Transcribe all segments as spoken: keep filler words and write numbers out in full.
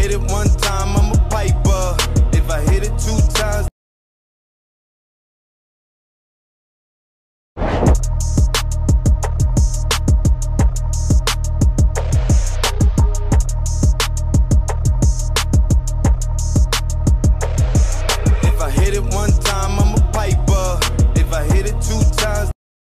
hit it one time, I'm a piper. If I hit it two times. If I hit it one time, I'm a piper. If I hit it two times.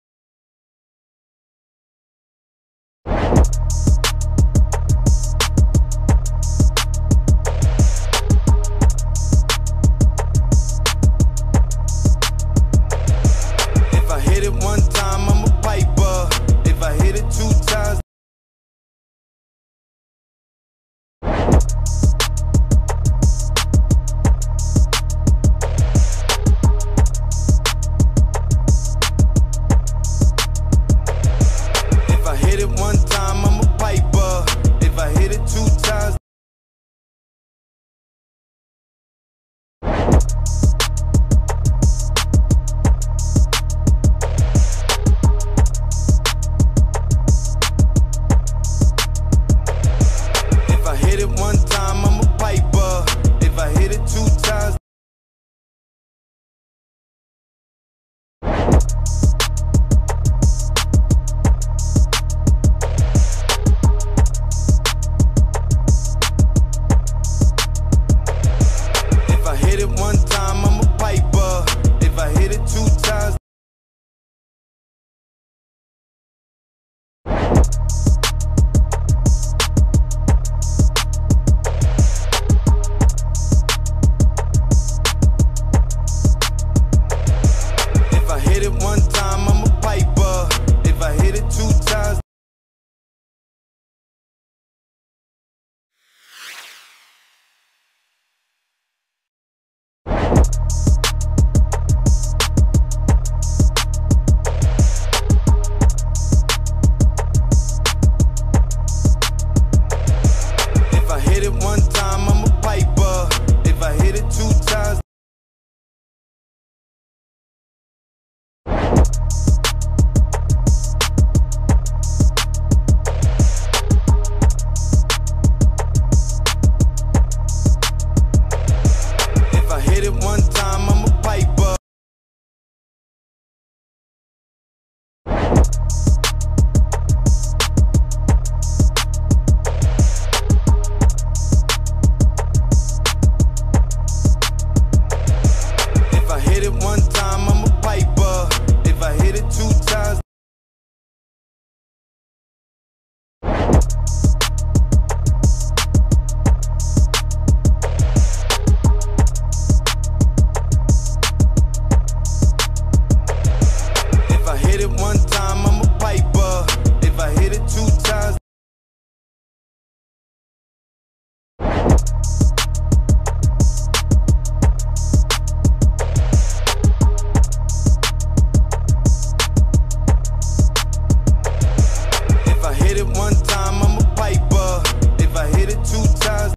If I hit it one time, I'm a piper. If I hit it two times. If I hit it one time, I'm a piper. If I hit it two times. If I hit it one time, I'm a piper. If I hit it two times. If I hit it one time, I'm a piper. If I hit it two times. If I hit it one time, I'm a piper. If I hit it two times. If I hit it one time, I'm a piper. If I hit it two times. If I hit it one time, I'm a piper. If I hit it one time, I'm a piper. If I hit it two times. If I hit it one time, I'm a piper. If I hit it two times. If I hit it one time, I'm a piper. If I hit it two times.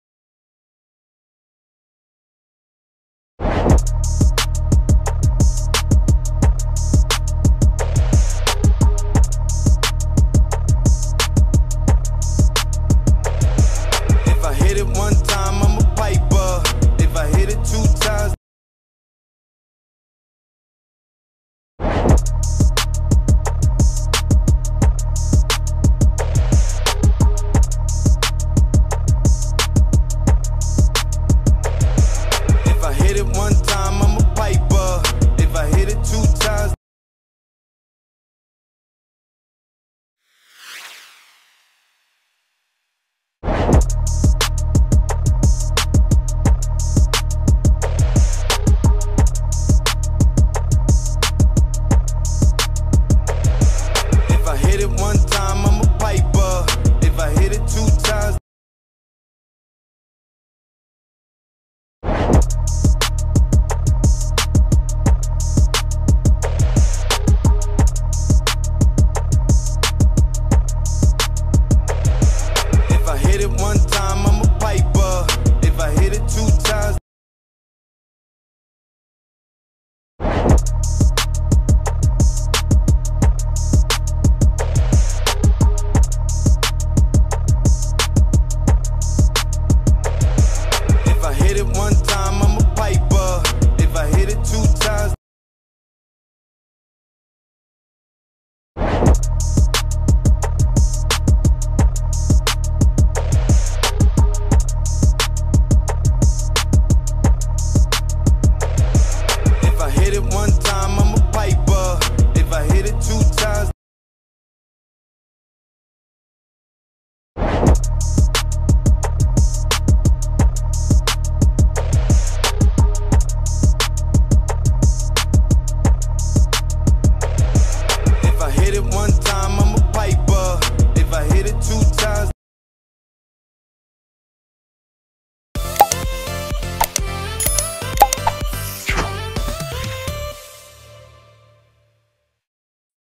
If I hit it one time, I'm a piper. If I hit it two times. If I hit it one time, I'm a piper. If I hit it two times. hit it one